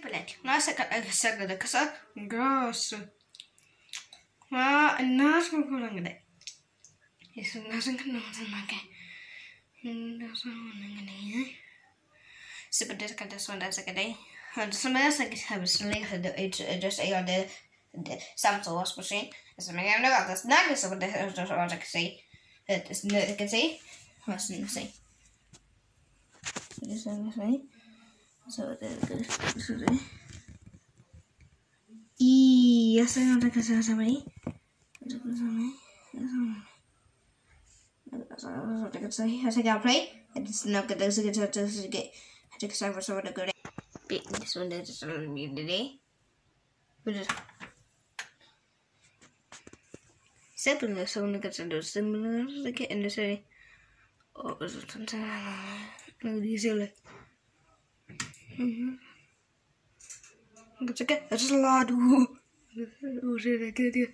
Like, nasa katagasagada kasa gross. Ma, nasa ko lang gede. Isu nasa kan nasa nake. Nasa nangane. Seperti kata sonda sekadai. Sebenarnya sakit habis melihat itu just ayo ada Samsung washing machine. Sebenarnya ada atas naga seperti itu orang kasih. Het is net kan see. Was niet see. Dus dan see. Zo dat is zo. Iya, saya udah kesana sama ini. Udah kesana. Udah kesana. Saya kan play. It's not good. It's good to get. I took some for some of the good. This one that is on me today. Sebenarnya soalnya kecenderung sebenarnya kayak industri. Oh, betul lagi di sini. Kecek, harus ladu. Udah kayak dia.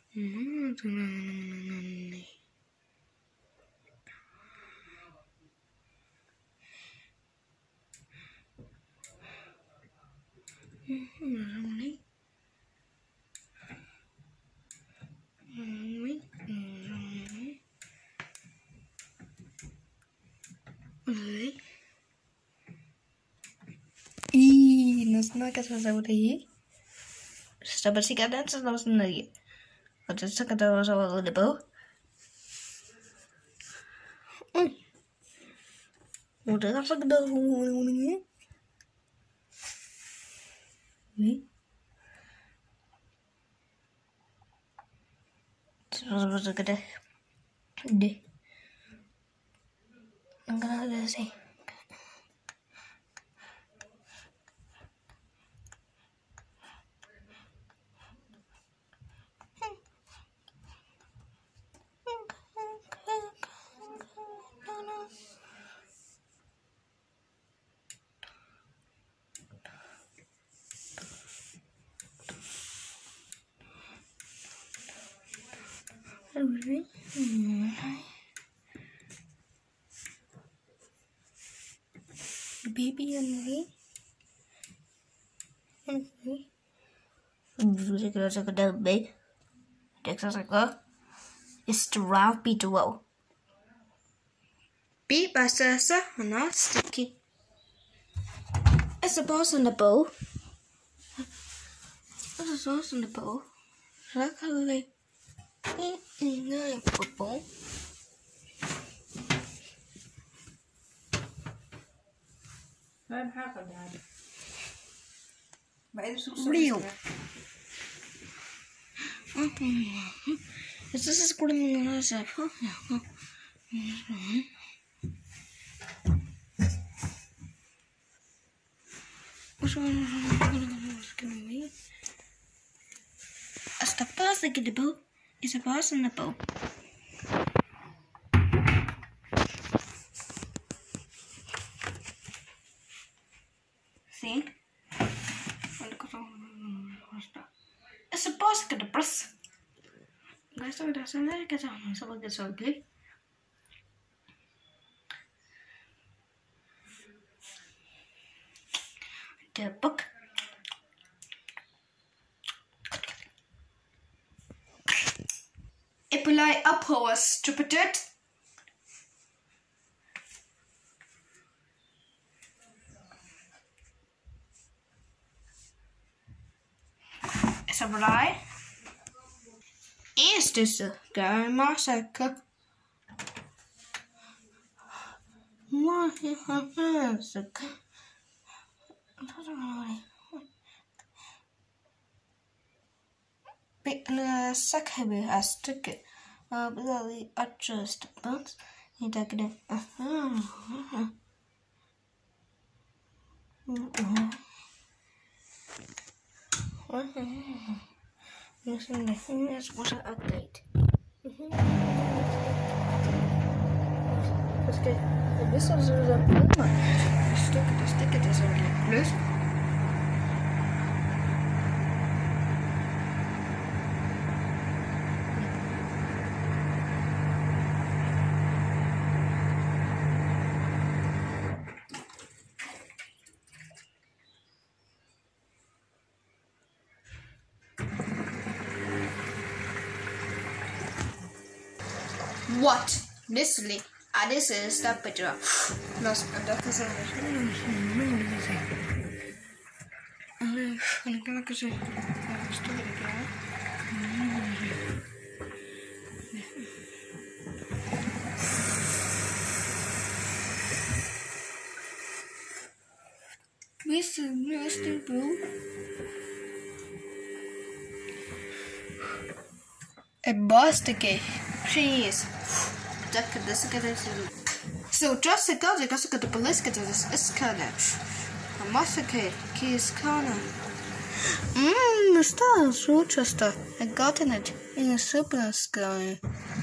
Nasna kasih sama tadi. Sudah bersihkan dan sudah sendiri. Ada sekedar sama udah bau. Udah kan sekedar ngomongnya. Ini. Sudah sekedar. Deh. Enggak ada sih. Baby ini sekedar baik Texas is to round B2O B bahasa mana sticky it's a boss on the bow it's a sauce on the bow rakali ini yang purple ما بحاخد هذا بعد سوق real this is good in the shop Hasta pasa que the bow is a boss on the bow. See? It's a boss que the press. Guys, so that's another get on so we'll get so good. The book. Epilai uphoas stupid. Samurai. Is this a guy massacre? What is a massacre? Big sack heavy as ticket. Really adjust but you take it. Yes, what an update. Parce que le bus is er een pluma. De sticker is er een plus. What? Literally. This is that picture. Los Mr. Boo. A basket. Please. So just a god, I got the police get this escalate. A massacre, keys corner. Stars, Rochester. I got in it in a super sky.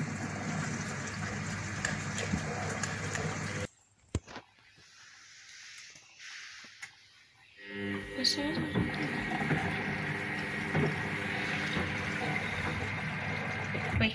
Wait.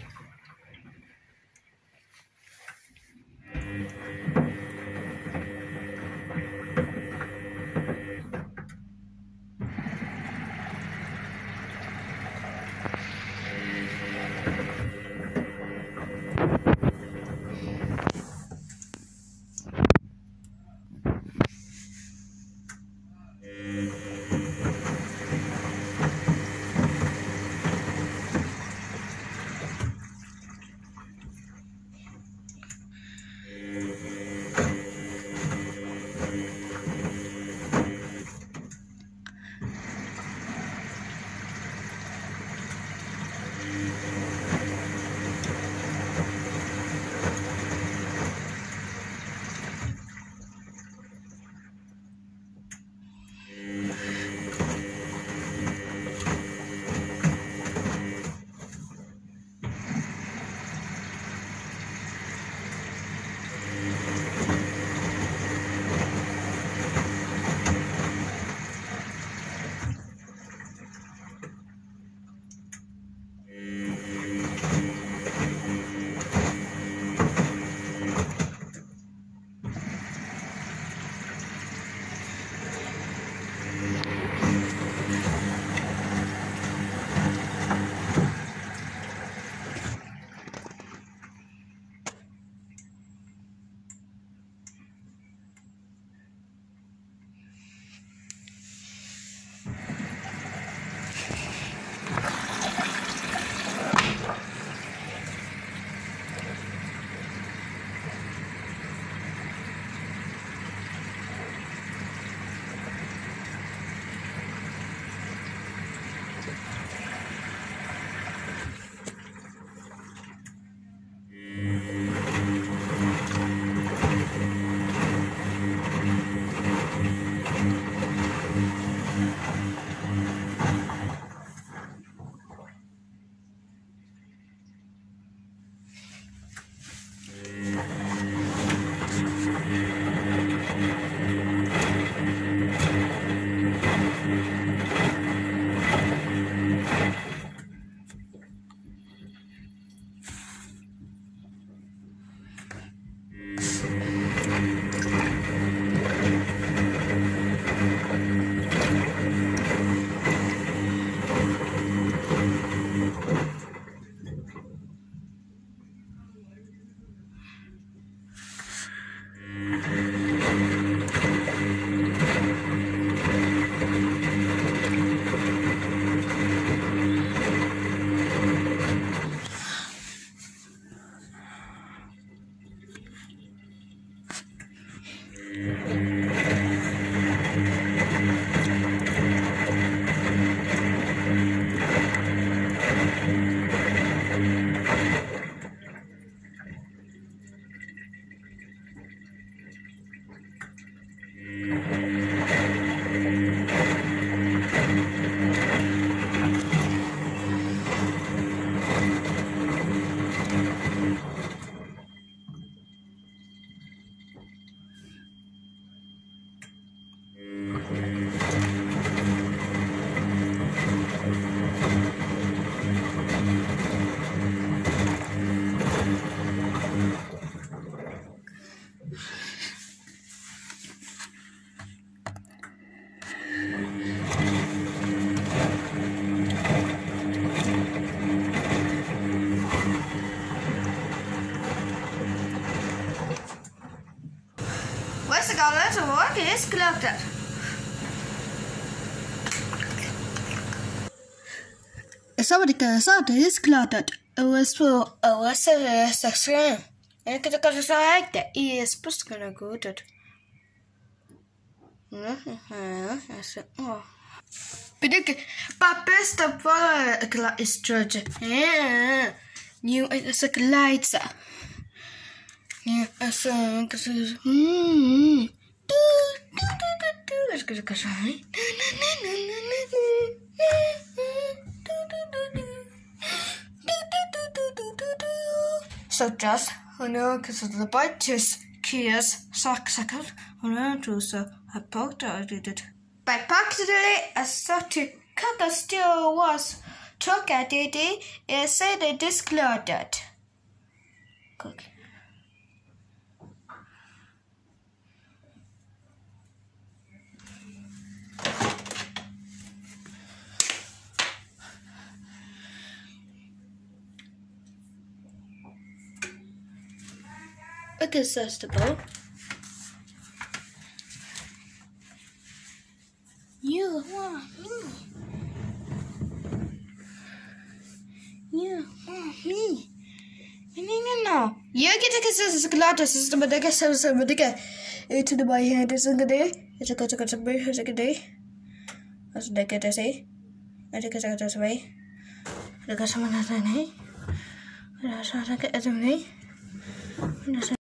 discarded. Somebody said discarded. It was a screen. And it was like that. He is supposed to go good. But best of all, is Georgia. New as a lights. Yeah, as a so just because of the bitches, kids, suckers, so I poked or did it. By practically as such a cocker still was took at it and said it disclosed. Cook. Accessible. You want me. You want me. No. You get a kiss glad system, but I guess I was a digger. It to the boy hand is a good day. It's a cut a beer as a good day. As a decade, I say. I think it's a way. I got someone as a name. I saw a get as a name.